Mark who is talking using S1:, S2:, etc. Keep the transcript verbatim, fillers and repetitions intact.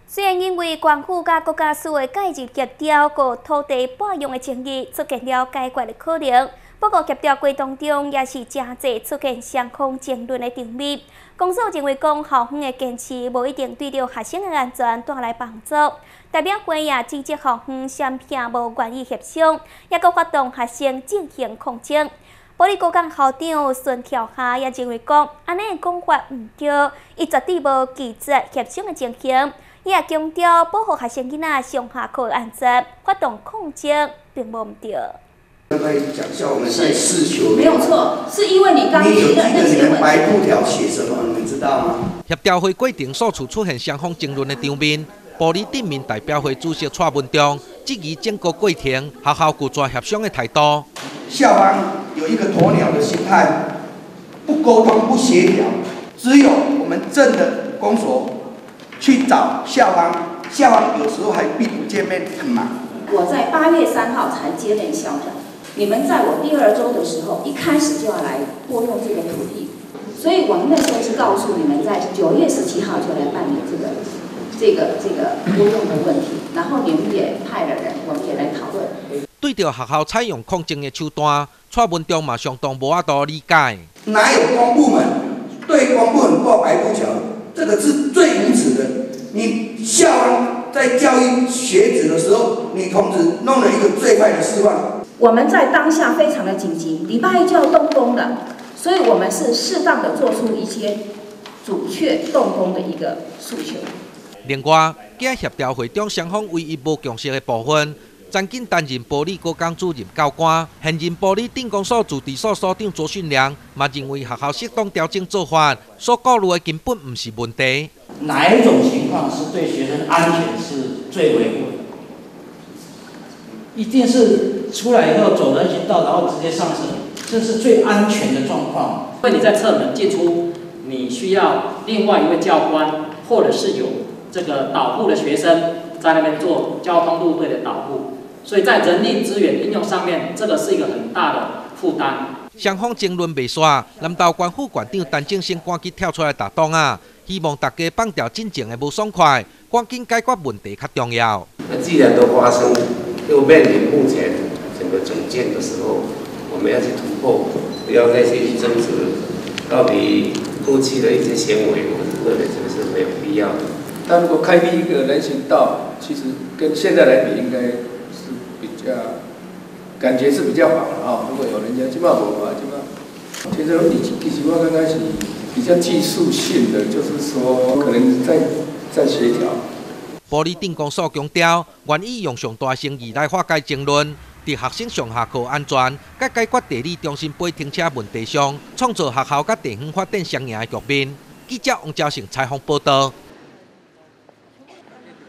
S1: 虽然因为官府甲国家署的介入协调，和土地拨用的争议出现了解决的可能，不过协调过程中也是真侪出现双方争论的场面。公署认为讲校方的坚持无一定对着学生的安全带来帮助，代表会也指责校方闪骗无愿意协商，也搁发动学生进行抗争。保利高港校长孙跳下也认为讲，安尼的讲法唔对，伊绝对无拒绝协商的情形。伊也强调保护学生囡仔上下课的安全，发动抗争并无唔对。
S2: 可不可以讲一下我们在试球？
S3: 没有错，是因为你刚提的那些
S2: 你们白布条写什么？你们知道吗？
S4: 协调会过程所处出现双方争论的场面，保利顶面代表会主席蔡文忠质疑整个过程学校拒绝协商的态度。
S2: 校方有一个鸵鸟的心态，不沟通、不协调，只有我们镇的公所去找校方，校方有时候还避不见面，很忙。
S3: 我在八月三号才接任校长，你们在我第二周的时候，一开始就要来拨用这个土地，所以我们那时候是告诉你们，在九月十七号就来办理这个这个这个拨用的问题，然后你们也派了人，我们也来讨论。
S4: 对着学校采用抗争的手段，蔡文忠嘛相当无法度理解。
S2: 哪有公部门对公部门挂白布条？这个是最无耻的。你校方在教育学子的时候，你同时弄了一个最坏的示范。
S3: 我们在当下非常的紧急，礼拜一就要动工了，所以我们是适当的做出一些阻却动工的一个诉求。
S4: 另外，在协调会中，双方唯一无共识的部分，曾经担任保利高工主任教官、现任保利电工所驻地所所长左训良，嘛认为学校适当调整做法，所顾虑的根本不是问题。
S5: 哪一种情况是对学生安全是最维护的？一定是出来以后走人行道，然后直接上车，这是最安全的状况。
S6: 因为你在侧门进出，你需要另外一位教官，或者是有这个导护的学生在那边做交通路队的导护，所以在人力资源应用上面，这个是一个很大的负担。
S4: 双方争论未煞，南投县副县长陈正生赶紧跳出来打档啊！希望大家放掉进前的不爽快，赶紧解决问题较重要。
S7: 那既然都发生，又面临目前整个整建的时候，我们要去突破，不要再去争执到底过去的一些行为，我是认为这个是没有必要的。
S8: 但如果开辟一个人行道，其实跟现在来比，应该是比较感觉是比较好的啊。如果有人家去骂我嘛，就骂。其实你其实我刚开始比较技术性的，就是说可能在在协调。
S4: 保利电工所强调，愿意用上大诚意来化解争论，在学生上下课安全、甲解决地理中心杯停车问题上，创造学校甲地方发展双赢的局面。记者王兆成采访报道。